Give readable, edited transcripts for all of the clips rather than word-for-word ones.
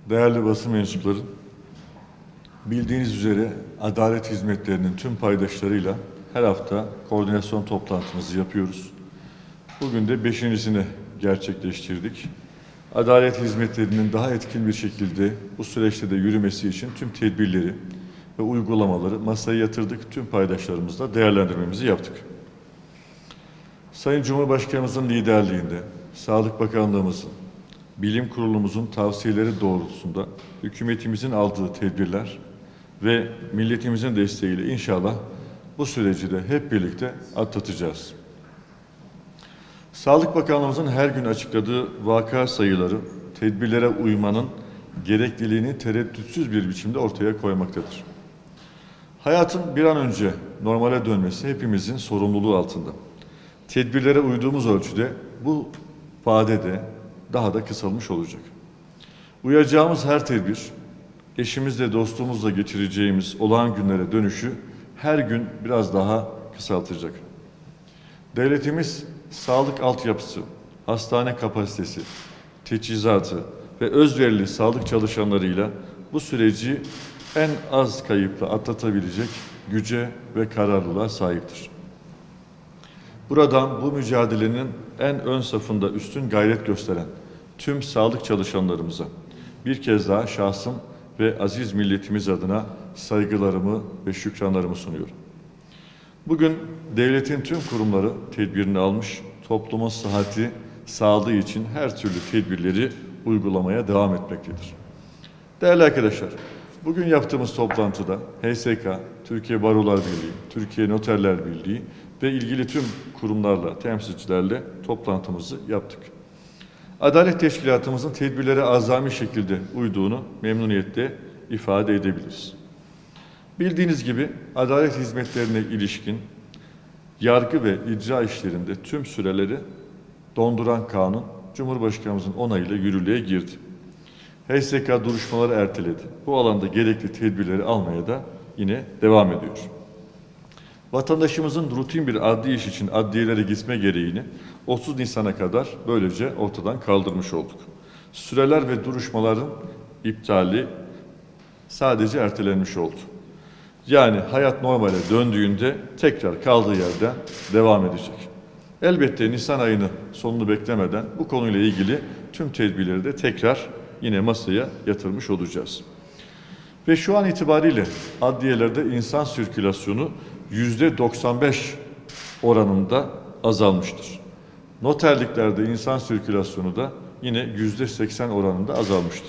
Değerli basın mensupları, bildiğiniz üzere adalet hizmetlerinin tüm paydaşlarıyla her hafta koordinasyon toplantımızı yapıyoruz. Bugün de 5.'sini gerçekleştirdik. Adalet hizmetlerinin daha etkin bir şekilde bu süreçte de yürümesi için tüm tedbirleri ve uygulamaları masaya yatırdık. Tüm paydaşlarımızla değerlendirmemizi yaptık. Sayın Cumhurbaşkanımızın liderliğinde, Sağlık Bakanlığımızın, Bilim Kurulumuzun tavsiyeleri doğrultusunda hükümetimizin aldığı tedbirler ve milletimizin desteğiyle inşallah bu süreci de hep birlikte atlatacağız. Sağlık Bakanlığımızın her gün açıkladığı vaka sayıları tedbirlere uymanın gerekliliğini tereddütsüz bir biçimde ortaya koymaktadır. Hayatın bir an önce normale dönmesi hepimizin sorumluluğu altında. Tedbirlere uyduğumuz ölçüde bu vade de daha da kısalmış olacak. Uyacağımız her tedbir, eşimizle, dostumuzla geçireceğimiz olağan günlere dönüşü her gün biraz daha kısaltacak. Devletimiz sağlık altyapısı, hastane kapasitesi, teçhizatı ve özverili sağlık çalışanlarıyla bu süreci en az kayıpla atlatabilecek güce ve kararlılığa sahiptir. Buradan bu mücadelenin en ön safında üstün gayret gösteren tüm sağlık çalışanlarımıza bir kez daha şahsım ve aziz milletimiz adına saygılarımı ve şükranlarımı sunuyorum. Bugün devletin tüm kurumları tedbirini almış, toplumun sıhhati, sağlığı için her türlü tedbirleri uygulamaya devam etmektedir. Değerli arkadaşlar, bugün yaptığımız toplantıda HSK, Türkiye Barolar Birliği, Türkiye Noterler Birliği ve ilgili tüm kurumlarla, temsilcilerle toplantımızı yaptık. Adalet Teşkilatımızın tedbirlere azami şekilde uyduğunu memnuniyetle ifade edebiliriz. Bildiğiniz gibi adalet hizmetlerine ilişkin yargı ve icra işlerinde tüm süreleri donduran kanun Cumhurbaşkanımızın onayıyla yürürlüğe girdi. HSK duruşmaları erteledi. Bu alanda gerekli tedbirleri almaya da yine devam ediyor. Vatandaşımızın rutin bir adli iş için adliyelere gitme gereğini 30 Nisan'a kadar böylece ortadan kaldırmış olduk. Süreler ve duruşmaların iptali sadece ertelenmiş oldu. Yani hayat normale döndüğünde tekrar kaldığı yerden devam edecek. Elbette Nisan ayının sonunu beklemeden bu konuyla ilgili tüm tedbirleri de tekrar yine masaya yatırmış olacağız. Ve şu an itibariyle adliyelerde insan sirkülasyonu %95 oranında azalmıştır. Noterliklerde insan sirkülasyonu da yine %80 oranında azalmıştır.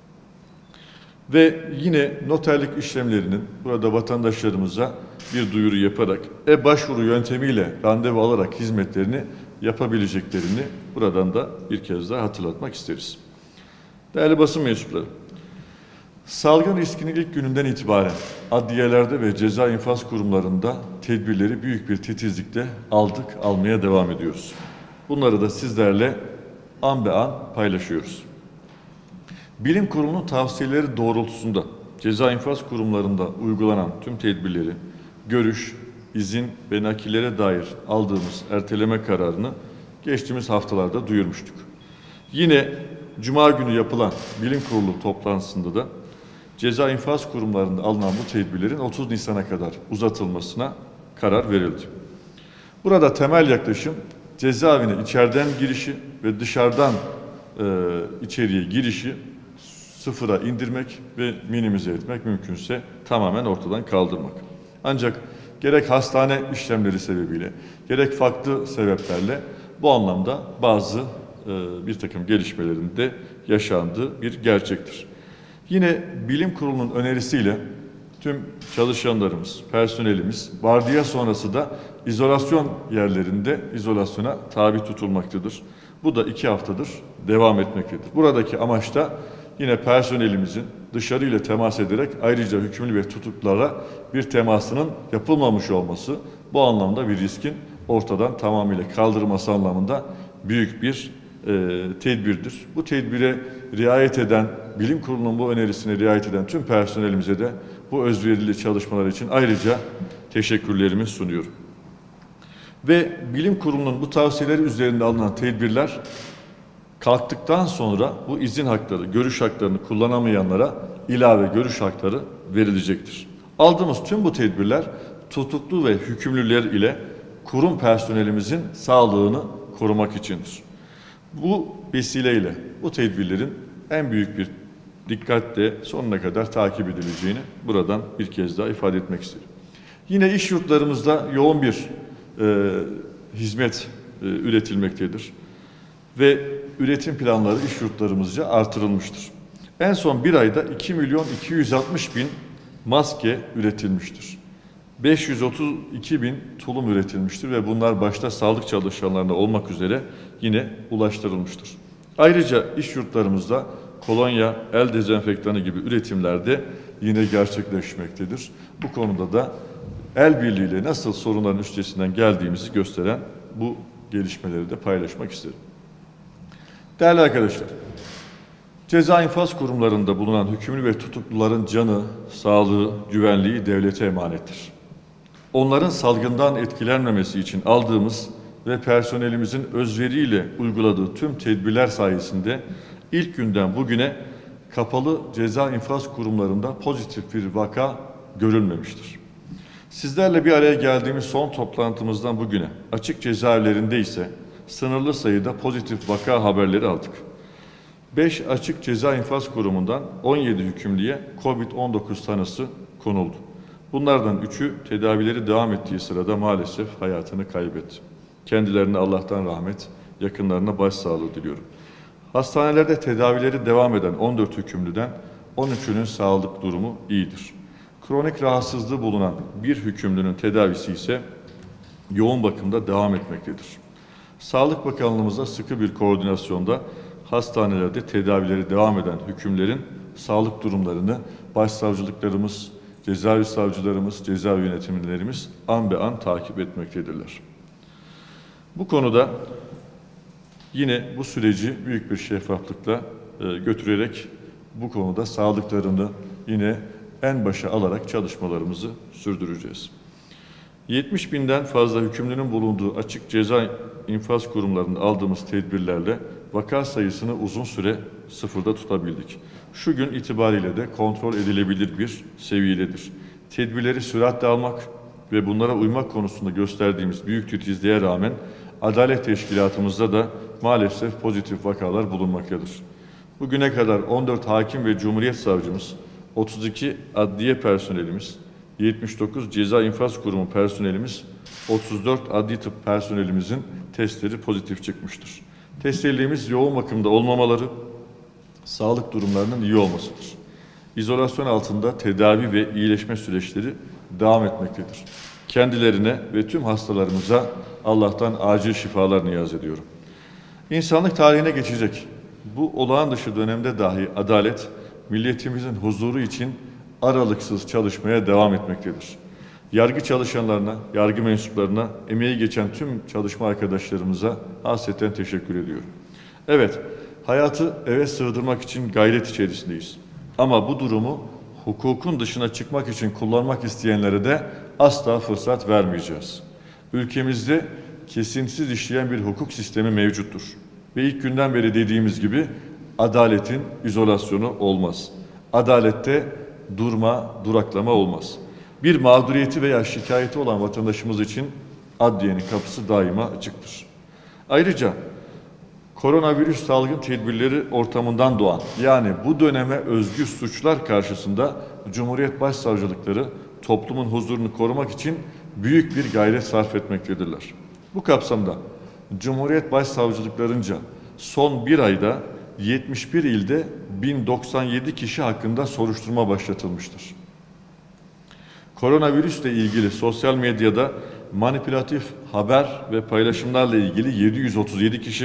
Ve yine noterlik işlemlerinin burada vatandaşlarımıza bir duyuru yaparak başvuru yöntemiyle randevu alarak hizmetlerini yapabileceklerini buradan da bir kez daha hatırlatmak isteriz. Değerli basın mensupları, salgın riskinin ilk gününden itibaren adliyelerde ve ceza infaz kurumlarında tedbirleri büyük bir titizlikle aldık, almaya devam ediyoruz. Bunları da sizlerle an be an paylaşıyoruz. Bilim Kurulu'nun tavsiyeleri doğrultusunda ceza infaz kurumlarında uygulanan tüm tedbirleri, görüş, izin ve nakillere dair aldığımız erteleme kararını geçtiğimiz haftalarda duyurmuştuk. Yine Cuma günü yapılan Bilim Kurulu toplantısında da ceza infaz kurumlarında alınan bu tedbirlerin 30 Nisan'a kadar uzatılmasına karar verildi. Burada temel yaklaşım cezaevine içeriden girişi ve dışarıdan içeriye girişi sıfıra indirmek ve minimize etmek, mümkünse tamamen ortadan kaldırmak. Ancak gerek hastane işlemleri sebebiyle, gerek farklı sebeplerle bu anlamda bazı bir takım gelişmelerin de yaşandığı bir gerçektir. Yine Bilim Kurulu'nun önerisiyle tüm çalışanlarımız, personelimiz vardiya sonrası da izolasyon yerlerinde izolasyona tabi tutulmaktadır. Bu da 2 haftadır devam etmektedir. Buradaki amaç da yine personelimizin dışarıyla temas ederek ayrıca hükümlü ve tutuklulara bir temasının yapılmamış olması bu anlamda bir riskin ortadan tamamıyla kaldırılması anlamında büyük bir tedbirdir. Bu tedbire riayet eden, Bilim Kurulu'nun bu önerisine riayet eden tüm personelimize de bu özverili çalışmalar için ayrıca teşekkürlerimi sunuyorum. Ve Bilim Kurulu'nun bu tavsiyeleri üzerinde alınan tedbirler Kalktıktan sonra bu izin hakları, görüş haklarını kullanamayanlara ilave görüş hakları verilecektir. Aldığımız tüm bu tedbirler tutuklu ve hükümlüler ile kurum personelimizin sağlığını korumak içindir. Bu vesileyle bu tedbirlerin en büyük bir dikkatle sonuna kadar takip edileceğini buradan bir kez daha ifade etmek isterim. Yine iş yurtlarımızda yoğun bir hizmet üretilmektedir ve üretim planları iş yurtlarımızca artırılmıştır. En son bir ayda 2.260.000 maske üretilmiştir. 532.000 tulum üretilmiştir ve bunlar başta sağlık çalışanlarına olmak üzere yine ulaştırılmıştır. Ayrıca iş yurtlarımızda kolonya, el dezenfektanı gibi üretimlerde yine gerçekleşmektedir. Bu konuda da el birliğiyle nasıl sorunların üstesinden geldiğimizi gösteren bu gelişmeleri de paylaşmak isterim. Değerli arkadaşlar, ceza infaz kurumlarında bulunan hükümlü ve tutukluların canı, sağlığı, güvenliği devlete emanettir. Onların salgından etkilenmemesi için aldığımız ve personelimizin özveriyle uyguladığı tüm tedbirler sayesinde ilk günden bugüne kapalı ceza infaz kurumlarında pozitif bir vaka görülmemiştir. Sizlerle bir araya geldiğimiz son toplantımızdan bugüne açık cezaevlerinde ise sınırlı sayıda pozitif vaka haberleri aldık. 5 açık ceza infaz kurumundan 17 hükümlüye COVID-19 tanısı konuldu. Bunlardan 3'ü tedavileri devam ettiği sırada maalesef hayatını kaybetti. Kendilerine Allah'tan rahmet, yakınlarına başsağlığı diliyorum. Hastanelerde tedavileri devam eden 14 hükümlüden 13'ünün sağlık durumu iyidir. Kronik rahatsızlığı bulunan bir hükümlünün tedavisi ise yoğun bakımda devam etmektedir. Sağlık Bakanlığımızla sıkı bir koordinasyonda hastanelerde tedavileri devam eden hükümlerin sağlık durumlarını başsavcılıklarımız, cezaevi savcılarımız, cezaevi yönetimlerimiz an be an takip etmektedirler. Bu konuda yine bu süreci büyük bir şeffaflıkla götürerek bu konuda sağlıklarını yine en başa alarak çalışmalarımızı sürdüreceğiz. 70.000'den fazla hükümlünün bulunduğu açık ceza infaz kurumlarında aldığımız tedbirlerle vaka sayısını uzun süre sıfırda tutabildik. Şu gün itibariyle de kontrol edilebilir bir seviyededir. Tedbirleri süratle almak ve bunlara uymak konusunda gösterdiğimiz büyük titizliğe rağmen Adalet Teşkilatımızda da maalesef pozitif vakalar bulunmaktadır. Bugüne kadar 14 hakim ve Cumhuriyet Savcımız, 32 adliye personelimiz, 79 ceza infaz kurumu personelimiz, 34 adli tıp personelimizin testleri pozitif çıkmıştır. Testliliğimiz yoğun bakımda olmamaları, sağlık durumlarının iyi olmasıdır. İzolasyon altında tedavi ve iyileşme süreçleri devam etmektedir. Kendilerine ve tüm hastalarımıza Allah'tan acil şifalar niyaz ediyorum. İnsanlık tarihine geçecek bu olağan dışı dönemde dahi adalet, milletimizin huzuru için aralıksız çalışmaya devam etmektedir. Yargı çalışanlarına, yargı mensuplarına, emeği geçen tüm çalışma arkadaşlarımıza hasreten teşekkür ediyorum. Evet, hayatı eve sığdırmak için gayret içerisindeyiz. Ama bu durumu hukukun dışına çıkmak için kullanmak isteyenlere de asla fırsat vermeyeceğiz. Ülkemizde kesintisiz işleyen bir hukuk sistemi mevcuttur. Ve ilk günden beri dediğimiz gibi adaletin izolasyonu olmaz. Adalette duraklama olmaz. Bir mağduriyeti veya şikayeti olan vatandaşımız için adliyenin kapısı daima açıktır. Ayrıca koronavirüs salgın tedbirleri ortamından doğan, yani bu döneme özgü suçlar karşısında Cumhuriyet Başsavcılıkları toplumun huzurunu korumak için büyük bir gayret sarf etmektedirler. Bu kapsamda Cumhuriyet Başsavcılıklarınca son bir ayda 71 ilde 1097 kişi hakkında soruşturma başlatılmıştır. Koronavirüsle ilgili sosyal medyada manipülatif haber ve paylaşımlarla ilgili 737 kişi,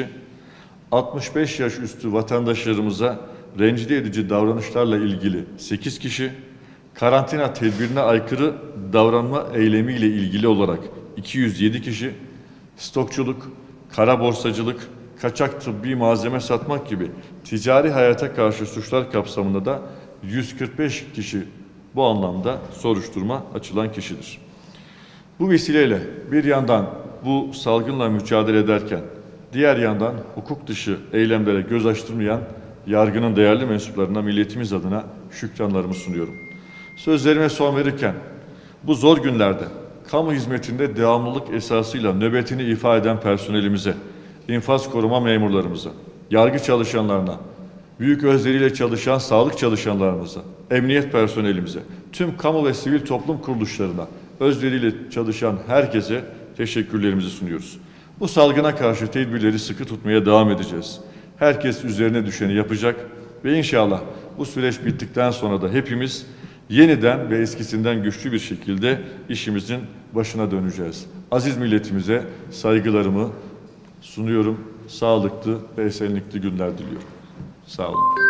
65 yaş üstü vatandaşlarımıza rencide edici davranışlarla ilgili 8 kişi, karantina tedbirine aykırı davranma eylemiyle ilgili olarak 207 kişi, stokçuluk, kara borsacılık, kaçak tıbbi malzeme satmak gibi ticari hayata karşı suçlar kapsamında da 145 kişi bu anlamda soruşturma açılan kişidir. Bu vesileyle bir yandan bu salgınla mücadele ederken diğer yandan hukuk dışı eylemlere göz açtırmayan yargının değerli mensuplarına milletimiz adına şükranlarımı sunuyorum. Sözlerime son verirken bu zor günlerde kamu hizmetinde devamlılık esasıyla nöbetini ifade eden personelimize, infaz koruma memurlarımıza, yargı çalışanlarına, büyük özveriyle çalışan sağlık çalışanlarımıza, emniyet personelimize, tüm kamu ve sivil toplum kuruluşlarına, özveriyle çalışan herkese teşekkürlerimizi sunuyoruz. Bu salgına karşı tedbirleri sıkı tutmaya devam edeceğiz. Herkes üzerine düşeni yapacak ve inşallah bu süreç bittikten sonra da hepimiz yeniden ve eskisinden güçlü bir şekilde işimizin başına döneceğiz. Aziz milletimize saygılarımı sunuyorum. Sağlıklı ve esenlikli günler diliyorum. Sağ olun.